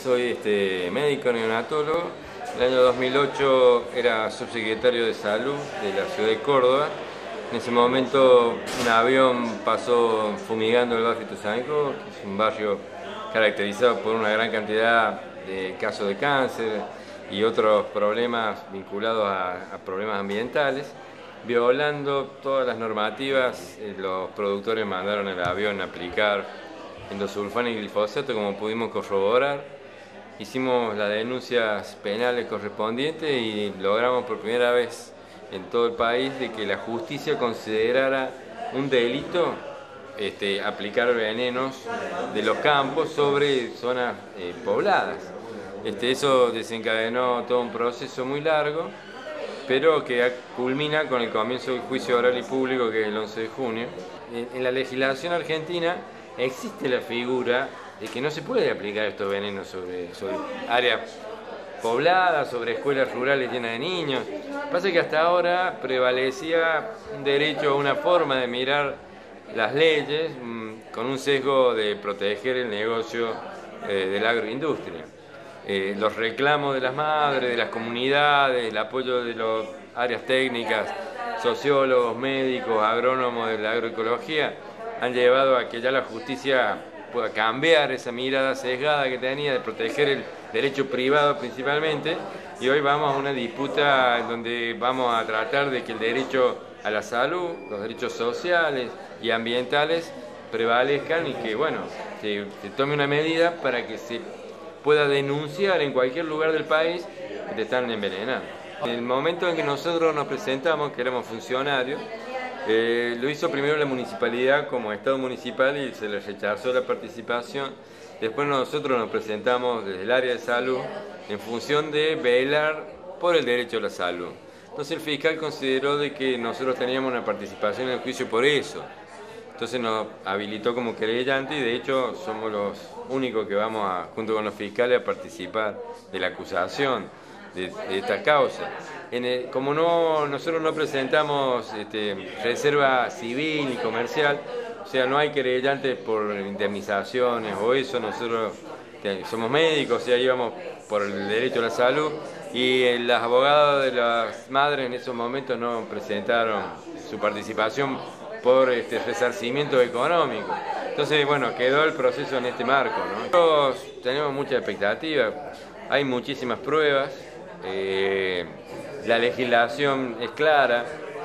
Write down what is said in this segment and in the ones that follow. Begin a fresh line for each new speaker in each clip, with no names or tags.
soy médico neonatólogo. En el año 2008 era subsecretario de Salud de la ciudad de Córdoba. En ese momento un avión pasó fumigando el barrio Ituzaingó, que es un barrio caracterizado por una gran cantidad de casos de cáncer y otros problemas vinculados a problemas ambientales. Violando todas las normativas, los productores mandaron el avión a aplicar endosulfán y glifosato, como pudimos corroborar. Hicimos las denuncias penales correspondientes y logramos por primera vez en todo el país de que la justicia considerara un delito aplicar venenos de los campos sobre zonas pobladas. Eso desencadenó todo un proceso muy largo, pero que culmina con el comienzo del juicio oral y público, que es el 11 de junio. En la legislación argentina existe la figura de que no se puede aplicar estos venenos sobre áreas pobladas, sobre escuelas rurales llenas de niños. Pasa que hasta ahora prevalecía un derecho a una forma de mirar las leyes con un sesgo de proteger el negocio de la agroindustria. Los reclamos de las madres, de las comunidades, el apoyo de las áreas técnicas, sociólogos, médicos, agrónomos de la agroecología, han llevado a que ya la justicia pueda cambiar esa mirada sesgada que tenía de proteger el derecho privado principalmente, y hoy vamos a una disputa en donde vamos a tratar de que el derecho a la salud, los derechos sociales y ambientales prevalezcan y que, bueno, se tome una medida para que se pueda denunciar en cualquier lugar del país que te están envenenando. En el momento en que nosotros nos presentamos, que éramos funcionarios, lo hizo primero la municipalidad como Estado municipal y se les rechazó la participación. Después nosotros nos presentamos desde el área de salud en función de velar por el derecho a la salud. Entonces el fiscal consideró de que nosotros teníamos una participación en el juicio por eso. Entonces nos habilitó como querellante y de hecho somos los únicos que vamos junto con los fiscales a participar de la acusación de esta causa. Como nosotros no presentamos reserva civil y comercial, o sea, no hay querellantes por indemnizaciones o eso, nosotros somos médicos, o sea, íbamos por el derecho a la salud, y las abogadas de las madres en esos momentos no presentaron su participación por resarcimiento económico. Entonces, bueno, quedó el proceso en este marco, ¿no? Nosotros tenemos mucha expectativa, hay muchísimas pruebas, la legislación es clara,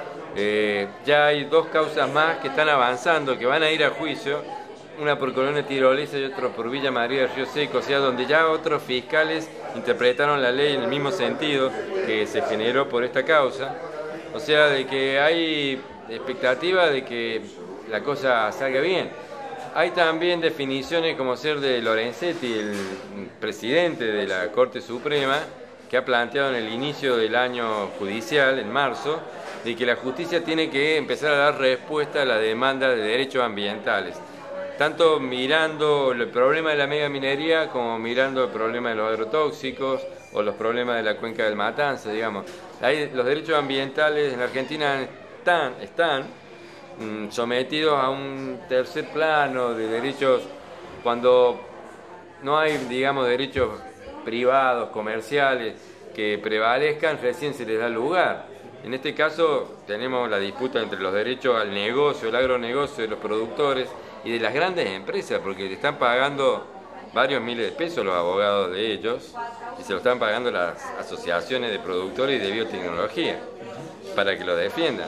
ya hay dos causas más que están avanzando, que van a ir a juicio, una por Colonia Tirolesa y otra por Villa María del Río Seco, o sea, donde ya otros fiscales interpretaron la ley en el mismo sentido que se generó por esta causa, o sea, de que hay expectativa de que la cosa salga bien. Hay también definiciones como ser de Lorenzetti, el presidente de la Corte Suprema, que ha planteado en el inicio del año judicial, en marzo, de que la justicia tiene que empezar a dar respuesta a la demanda de derechos ambientales, tanto mirando el problema de la megaminería como mirando el problema de los agrotóxicos o los problemas de la cuenca del Matanza, digamos. Los derechos ambientales en la Argentina están sometidos a un tercer plano de derechos cuando no hay, digamos, derechos privados, comerciales, que prevalezcan, recién se les da lugar. En este caso tenemos la disputa entre los derechos al negocio, el agronegocio de los productores y de las grandes empresas, porque le están pagando varios miles de pesos los abogados de ellos y se lo están pagando las asociaciones de productores y de biotecnología para que lo defiendan.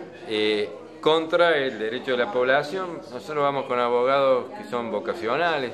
Contra el derecho de la población, nosotros vamos con abogados que son vocacionales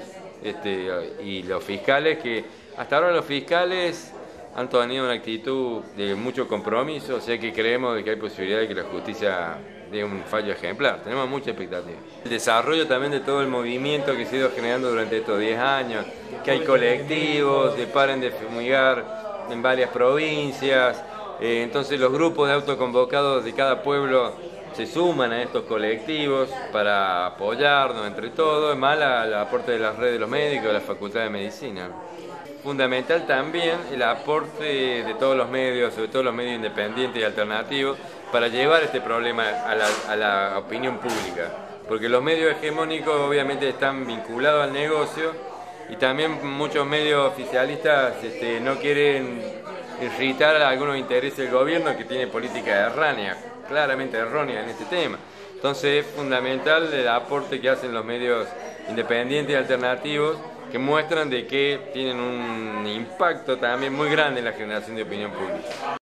y los fiscales que hasta ahora los fiscales han tenido una actitud de mucho compromiso, o sea que creemos de que hay posibilidad de que la justicia dé un fallo ejemplar. Tenemos mucha expectativa. El desarrollo también de todo el movimiento que se ha ido generando durante estos 10 años, que hay colectivos, que paren de fumigar en varias provincias, entonces los grupos de autoconvocados de cada pueblo se suman a estos colectivos para apoyarnos entre todos, más el aporte de la red de los médicos, de la Facultad de Medicina. Fundamental también el aporte de todos los medios, sobre todo los medios independientes y alternativos, para llevar este problema a la opinión pública, porque los medios hegemónicos obviamente están vinculados al negocio y también muchos medios oficialistas no quieren irritar a algunos intereses del gobierno que tiene política errónea, claramente errónea en este tema. Entonces es fundamental el aporte que hacen los medios independientes y alternativos, que muestran de que tienen un impacto también muy grande en la generación de opinión pública.